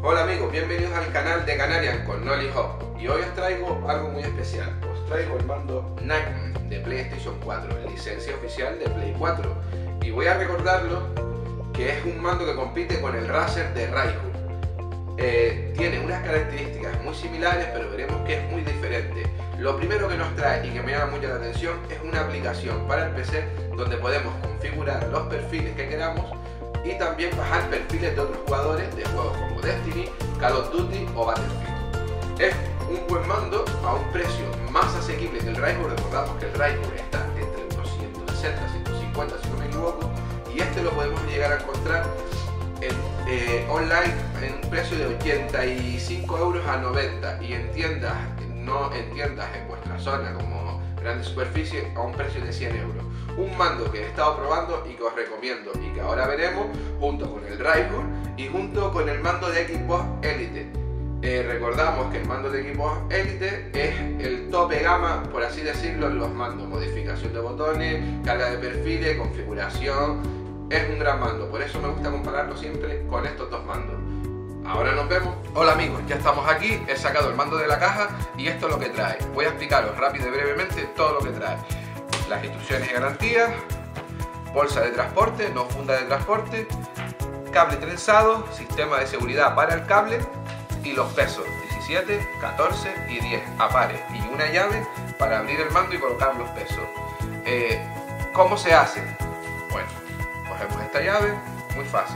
Hola amigos, bienvenidos al canal de Canarian con Noli Hop. Y hoy os traigo algo muy especial. Os traigo el mando Nightman de PlayStation 4, licencia oficial de Play 4. Y voy a recordarlo que es un mando que compite con el Razer de Raihur. Tiene unas características muy similares, pero veremos que es muy diferente. Lo primero que nos trae y que me llama mucho la atención es una aplicación para el PC donde podemos configurar los perfiles que queramos y también bajar perfiles de otros jugadores de juegos como Destiny, Call of Duty o Battlefield. Es un buen mando a un precio más asequible que el Raihur. Recordamos que el Raihur está entre unos 160, 150 si no me equivoco, y este lo podemos llegar a encontrar online en un precio de 85 euros a 90 y en tiendas, no en tiendas en vuestra zona como grandes superficies, a un precio de 100 euros. Un mando que he estado probando y que os recomiendo y que ahora veremos junto con el Raihur y junto con el mando de Xbox Elite. Recordamos que el mando de Xbox Elite es el tope gama, por así decirlo, en los mandos: modificación de botones, carga de perfiles, configuración. Es un gran mando, por eso me gusta compararlo siempre con estos dos mandos. Ahora nos vemos. Hola amigos, ya estamos aquí, he sacado el mando de la caja y esto es lo que trae. Voy a explicaros rápido y brevemente todo lo que trae. Las instrucciones de garantía, bolsa de transporte, no funda de transporte, cable trenzado, sistema de seguridad para el cable y los pesos 17, 14 y 10 a pares y una llave para abrir el mando y colocar los pesos. ¿Cómo se hace? Bueno, cogemos esta llave, muy fácil,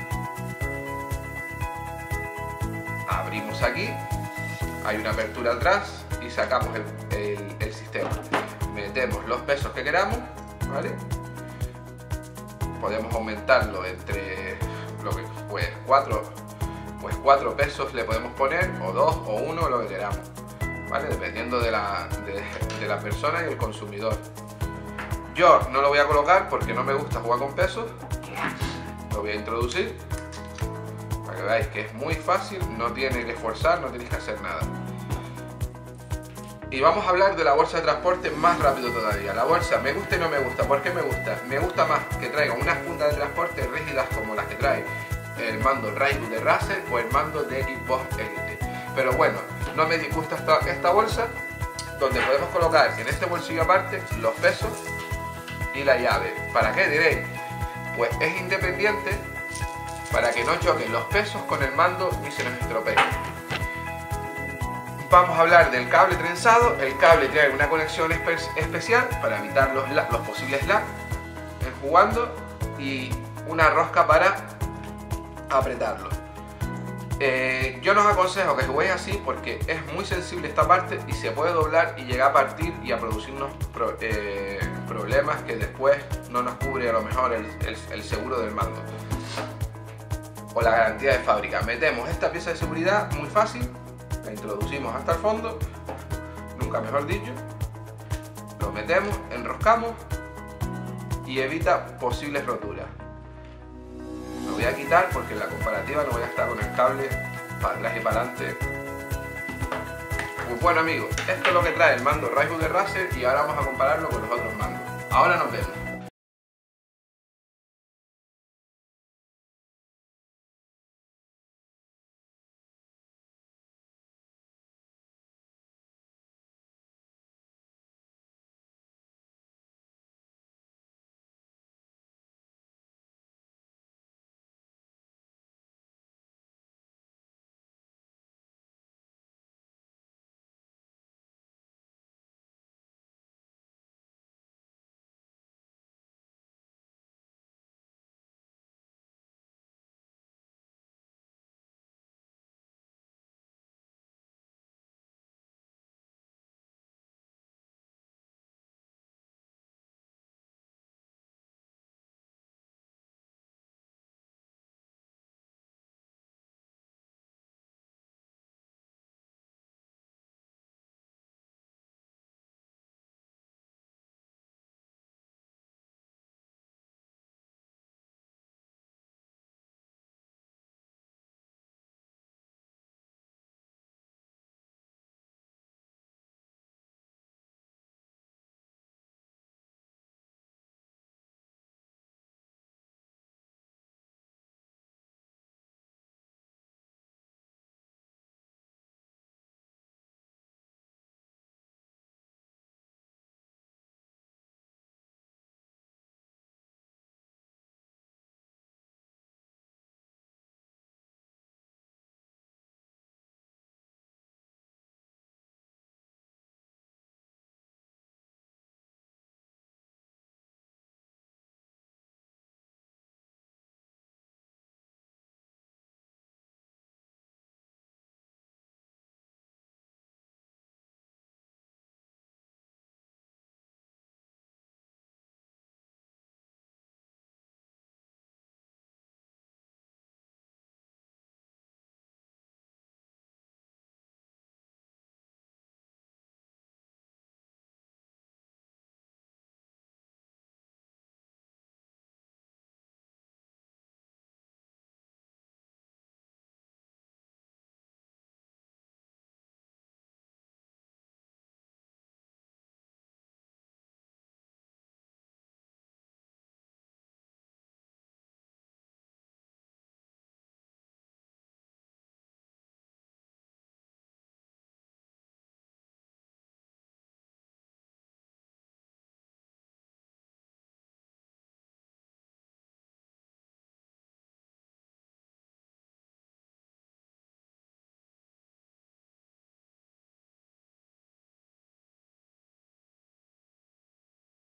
abrimos aquí, hay una apertura atrás y sacamos el sistema. Metemos los pesos que queramos, ¿vale? Podemos aumentarlo entre lo que pues 4 pesos le podemos poner, o 2 o 1, lo que queramos, ¿vale? Dependiendo de la persona y el consumidor. Yo no lo voy a colocar porque no me gusta jugar con pesos. Lo voy a introducir para que veáis que es muy fácil, no tiene que forzar, no tenéis que hacer nada. Y vamos a hablar de la bolsa de transporte más rápido todavía. La bolsa me gusta y no me gusta. ¿Por qué me gusta? Me gusta más que traiga unas fundas de transporte rígidas como las que trae el mando Raihur de Razer o el mando de Xbox Elite. Pero bueno, no me disgusta esta bolsa, donde podemos colocar en este bolsillo aparte los pesos y la llave. ¿Para qué diréis? Pues es independiente para que no choquen los pesos con el mando ni se nos estropeen. Vamos a hablar del cable trenzado. El cable trae una conexión especial para evitar los posibles lag en jugando y una rosca para apretarlo. Yo no os aconsejo que juguéis así porque es muy sensible esta parte y se puede doblar y llegar a partir y a producirnos problemas que después no nos cubre a lo mejor el seguro del mando o la garantía de fábrica. Metemos esta pieza de seguridad muy fácil, la introducimos hasta el fondo, nunca mejor dicho, lo metemos, enroscamos y evita posibles roturas. Lo voy a quitar porque en la comparativa no voy a estar con el cable para atrás y para adelante. Pues bueno amigos, esto es lo que trae el mando Raihur de Razer y ahora vamos a compararlo con los otros mandos. Ahora nos vemos.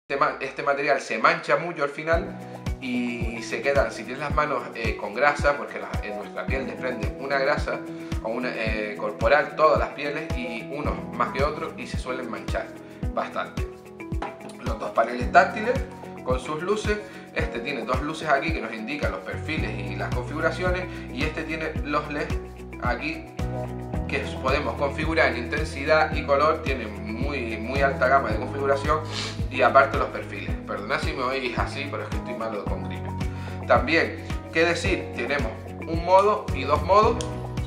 Este material se mancha mucho al final y se quedan, si tienes las manos con grasa, porque en nuestra piel desprende una grasa o una, corporal, todas las pieles, y unos más que otros, y se suelen manchar bastante. Los dos paneles táctiles con sus luces. Este tiene dos luces aquí que nos indican los perfiles y las configuraciones, y este tiene los LEDs aquí que podemos configurar en intensidad y color. Tiene muy alta gama de configuración, y aparte los perfiles. Perdonad si me oís así, pero es que estoy malo con gripe. También, qué decir, tenemos un modo y dos modos,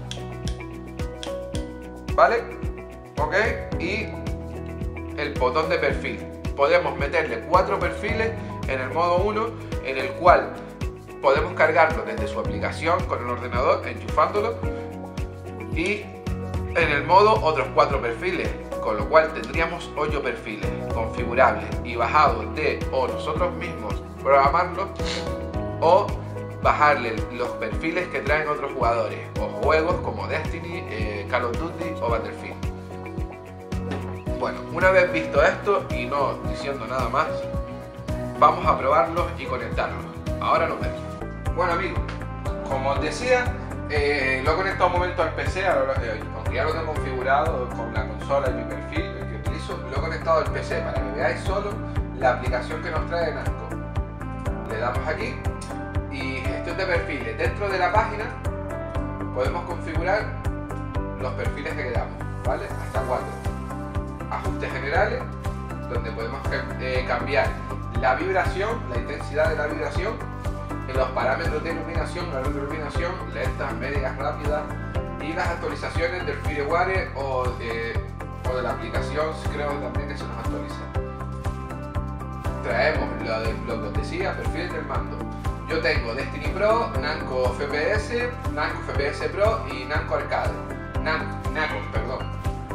¿vale? Ok, y el botón de perfil. Podemos meterle 4 perfiles en el modo 1, en el cual podemos cargarlo desde su aplicación con el ordenador, enchufándolo, y en el modo otros 4 perfiles, con lo cual tendríamos 8 perfiles configurables y bajados de o nosotros mismos programarlos o bajarle los perfiles que traen otros jugadores o juegos como Destiny, Call of Duty o Battlefield. Bueno, una vez visto esto y no diciendo nada más, vamos a probarlos y conectarlos. Ahora nos vemos. Bueno amigos, como os decía, lo he conectado un momento al PC, aunque ya lo tengo configurado con la consola y mi perfil, el que utilizo, lo he conectado al PC para que veáis solo la aplicación que nos trae Namco. Le damos aquí y gestión de perfiles. Dentro de la página podemos configurar los perfiles que queramos, ¿vale? Hasta 4. Ajustes generales, donde podemos cambiar la vibración, la intensidad de la vibración, en los parámetros de iluminación, la iluminación, lentas, medias, rápidas, y las actualizaciones del firmware o de la aplicación, creo también que se nos actualiza. Traemos lo que os decía, perfiles del mando. Yo tengo Destiny Pro, Namco FPS, Namco FPS Pro y Namco Arcade. Namco, perdón.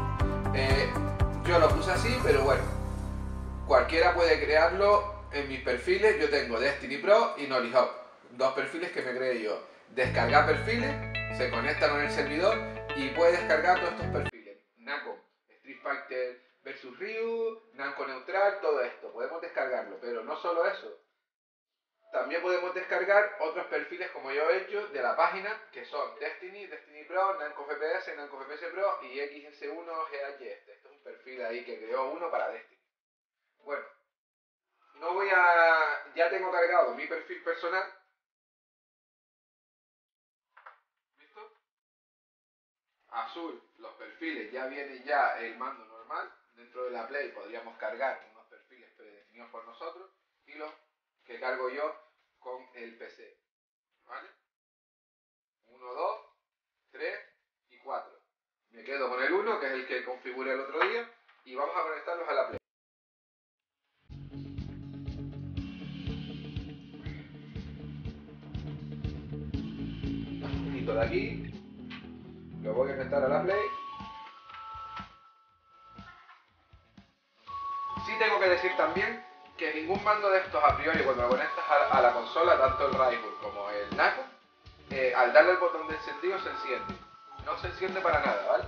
Yo lo puse así, pero bueno, cualquiera puede crearlo en mis perfiles. Yo tengo Destiny Pro y Knowledge Hub, dos perfiles que me creé yo. Descargar perfiles, se conecta con el servidor y puede descargar todos estos perfiles. Namco, Street Fighter vs Ryu, Namco Neutral, todo esto, podemos descargarlo, pero no solo eso. También podemos descargar otros perfiles como yo he hecho de la página, que son Destiny, Destiny Pro, Namco FPS, Namco FPS Pro y XS1 GH. Este es un perfil ahí que creó uno para Destiny. Bueno, ya tengo cargado mi perfil personal. ¿Visto? Azul, los perfiles, ya viene ya el mando normal. Dentro de la Play podríamos cargar unos perfiles predefinidos por nosotros y los que cargo yo con el PC, ¿vale? 1, 2, 3 y 4. Me quedo con el 1, que es el que configuré el otro día, y vamos a conectarlos a la Play. Quito de aquí, lo voy a conectar a la Play. Sí tengo que decir también que ningún mando de estos a priori, cuando lo conectas a la consola, tanto el Rifle como el Namco, al darle el botón de encendido se enciende. No se enciende para nada, ¿vale?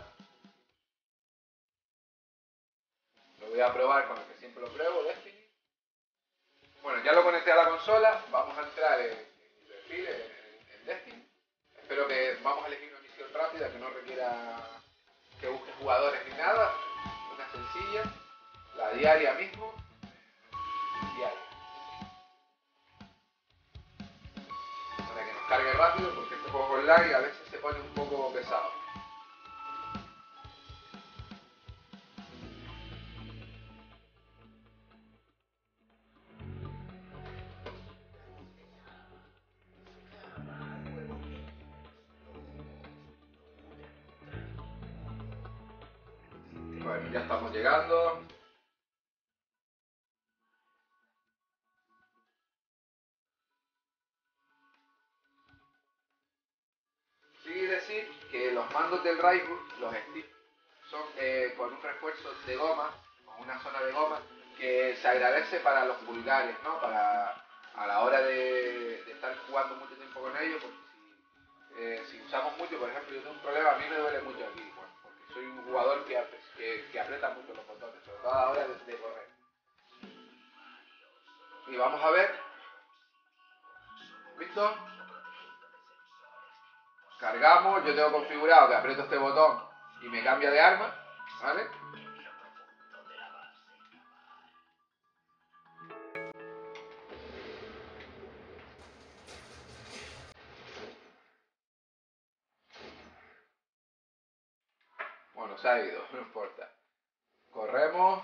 Lo voy a probar con el que siempre lo pruebo, Destiny. Bueno, ya lo conecté a la consola, vamos a entrar en mi perfil, en Destiny. Espero que vamos a elegir una misión rápida que no requiera que busque jugadores ni nada. Una sencilla, la diaria mismo. Diaria. Para que nos cargue rápido, porque este juego online a veces se pone un poco pesado. Bueno, ya estamos llegando. Sí decir que los mandos del Rifle, los Steam, son con un refuerzo de goma, con una zona de goma, que se agradece para los pulgares, ¿no? A la hora de estar jugando mucho tiempo con ellos, porque si usamos mucho, por ejemplo, yo tengo un problema, a mí me duele mucho aquí, bueno, porque soy un jugador que aprieta mucho los botones, sobre todo a la hora de correr. y vamos a ver, ¿visto? Cargamos, yo tengo configurado que aprieto este botón y me cambia de arma, ¿vale? Bueno, se ha ido, no importa. Corremos.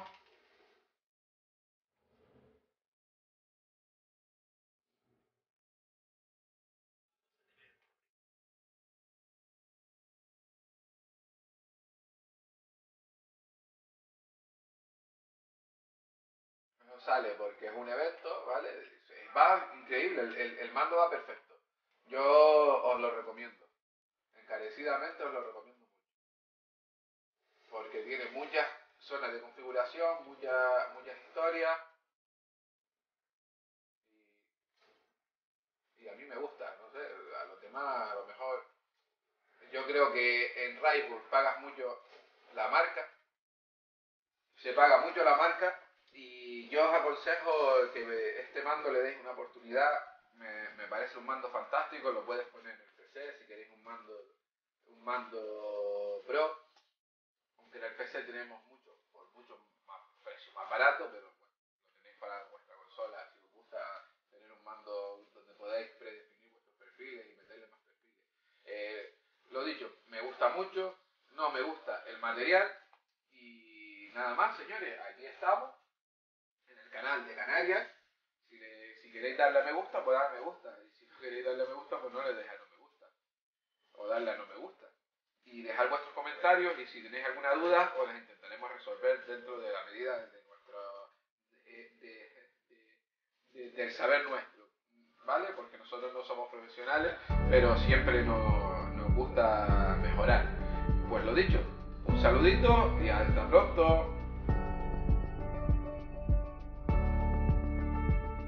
No sale porque es un evento, ¿vale? Va increíble, el mando va perfecto. Yo os lo recomiendo. Encarecidamente os lo recomiendo mucho. Porque tiene muchas zonas de configuración, muchas historias. Y a mí me gusta, no sé, a los demás a lo mejor. Yo creo que en Raibur pagas mucho la marca. Se paga mucho la marca. Y yo os aconsejo que este mando le deis una oportunidad. Me parece un mando fantástico, lo puedes poner en el PC si queréis un mando pro. Aunque en el PC tenemos por mucho más precio más barato, pero bueno, lo tenéis para vuestra consola. Si os gusta tener un mando donde podáis predefinir vuestros perfiles y meterle más perfiles. Lo dicho, me gusta mucho, no me gusta el material. Y nada más, señores, aquí estamos en el canal de Canarias. Si queréis darle a me gusta, pues darle a me gusta. Y si no queréis darle a me gusta, pues no le deis a no me gusta. O darle a no me gusta. Y dejar vuestros comentarios y si tenéis alguna duda, os las intentaremos resolver dentro de la medida de nuestro... del saber nuestro. ¿Vale? Porque nosotros no somos profesionales, pero siempre nos gusta mejorar. Pues lo dicho, un saludito y hasta pronto.